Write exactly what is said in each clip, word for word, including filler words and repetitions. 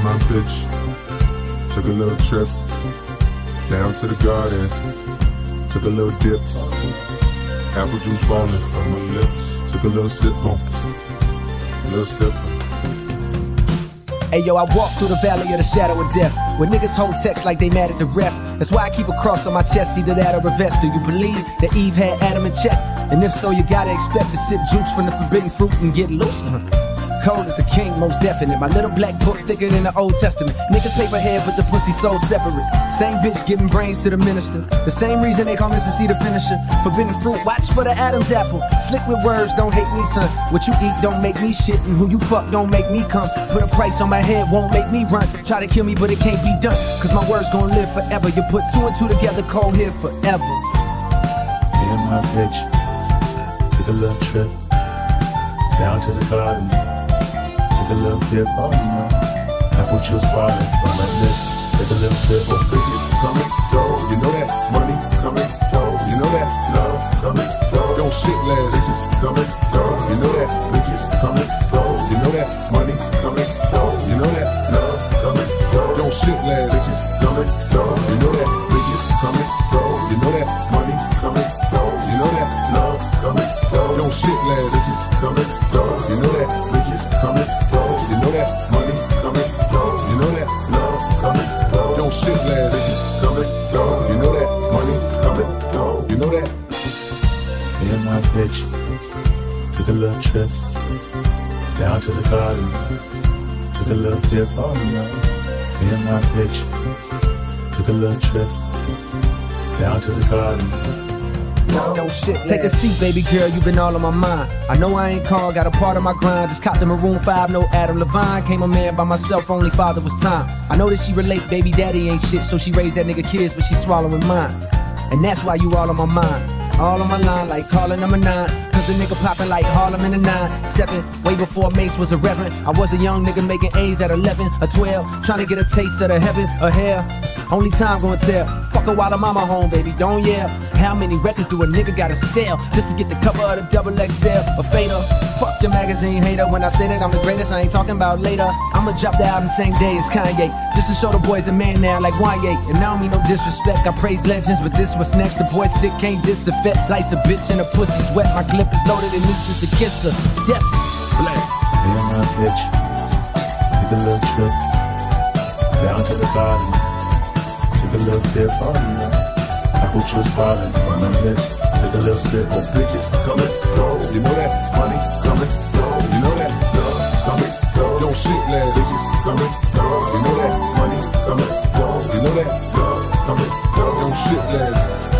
my bitch. Took a little trip down to the garden. Took a little dip. Apple juice falling from my lips. Took a little sip on. A little sip. Hey yo, I walk through the valley of the shadow of death, where niggas hold text like they mad at the ref. That's why I keep a cross on my chest, either that or a vest. Do you believe that Eve had Adam in check? And if so, you gotta expect to sip juice from the forbidden fruit and get loose. Cold as the king, most definite. My little black book thicker than the Old Testament. Niggas paper head, but the pussy so separate. Same bitch giving brains to the minister. The same reason they call Mister C the finisher. Forbidden fruit, watch for the Adam's apple. Slick with words, don't hate me, son. What you eat don't make me shit, and who you fuck don't make me come. Put a price on my head, won't make me run. Try to kill me, but it can't be done, cause my words gon' live forever. You put two and two together, cold here forever. Me and my bitch took a little trip down to the garden. Took a little dip, oh you know, apple juice falling from my lips. Take a little sip, oh bitches coming, go. You know that money coming, go. You know that love coming, go. Don't shit last, bitches coming, go. You know that bitches coming, go. You know that money coming, go. You know that love coming, go. Don't shit last, bitches coming, go. You know that bitches coming, go. You know that money coming, go. You know that love coming, go. Don't shit last, bitches coming, go. You know that bitches coming, go. You know that money coming, go. You know that love coming, go. Don't shit last, bitches coming, go. You know that money coming, go. You know that. Me and my bitch took a little trip down to the garden. Took a little dip, oh you know. Me and my bitch took a little trip down to the garden. Don't shit, take a seat, baby girl, you been all on my mind. I know I ain't called, got a part of my grind. Just copped the Maroon five, no Adam Levine. Came a man by myself, only father was time. I know that she relate, baby daddy ain't shit, so she raised that nigga kids, but she swallowing mine. And that's why you all on my mind. All on my line, like calling number nine. Cause the nigga popping like Harlem in the nine seven. Way before Mace was a reverend. I was a young nigga making A's at eleven or twelve. Trying to get a taste of the heaven or hell. Only time gonna tell. Fuck her while the mama home, baby, don't yell. How many records do a nigga gotta sell just to get the cover of the double X L or fader? Fuck the magazine hater. When I say that I'm the greatest, I ain't talking about later. I'ma drop the album same day as Kanye, just to show the boys a man now like Wanye. And I don't mean no disrespect, I praise legends, but this what's next. The boy sick, can't disaffect. Life's a bitch and a pussy's wet. My clip is loaded and this is the kisser. Death. Black. Me and my bitch took a little trip down to the garden. Took a little dip, oh you know. Apple juice falling from my lips. Took a little sip, oh bitches coming, go. You know that money coming, go. You know that love coming, go. Don't shit last, bitches coming, go. You know that money coming, go. You know that love coming, go. Don't shit last,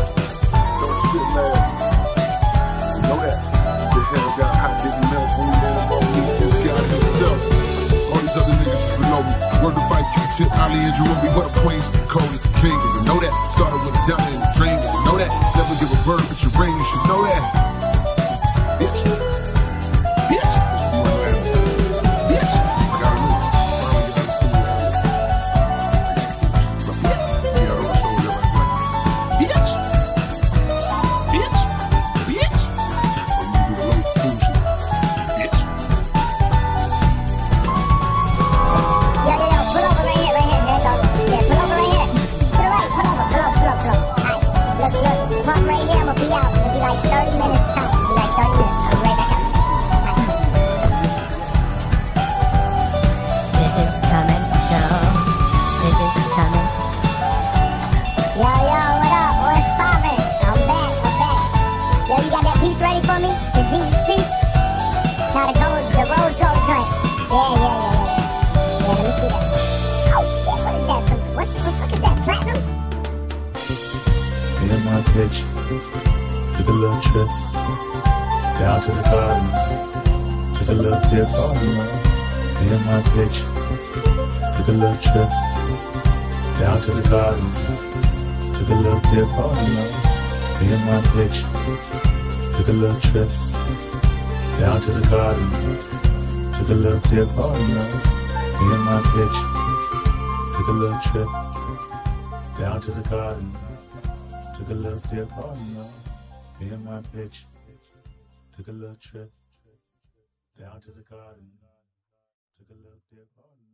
don't shit last. You know that the hell got hot, getting milk, only man above me. Just got it stuff. All these other niggas is below me. Word to fight, Q-Tip, Ali and Jerome, what a queen, cold as the king. You know that. Started with a diamond in the dream. You know that. Never give a bird but your ring. You should know that. Bitch. Bitch. Bitch. I gotta know. Bitch. Bitch. Bitch. Bitch. Yo, yo, yo, pull over right here, right here, man, dog. Yeah, pull over right here. To the right, pull over, pull over, pull over, pull over. Alright, look, look, park right here, I'ma be out. It'll be like thirty minutes time. It'll be like thirty minutes. I'll be right back out. This is coming, show. This is coming. Yo, yo, what up? What's poppin'? I'm back, I'm back. Yo, you got that piece ready for me? The Jesus piece? Now the gold, the rose gold joint. Yeah, yeah, yeah, yeah. Yeah, let me see that. Oh shit, what is that? Some, what's the fuck is that? Platinum? Me and my bitch took a little trip down to the garden. Took a little dip, oh you know. Me and my bitch took a little trip down to the garden. Took a little dip, oh you know. Me and my bitch took a little trip down to the garden. Took a little dip, oh you know. Me and my bitch took a little trip down to the garden. Took a little dip, oh you know. Me and my bitch took a little trip down to the garden. Took a little dip, oh you know.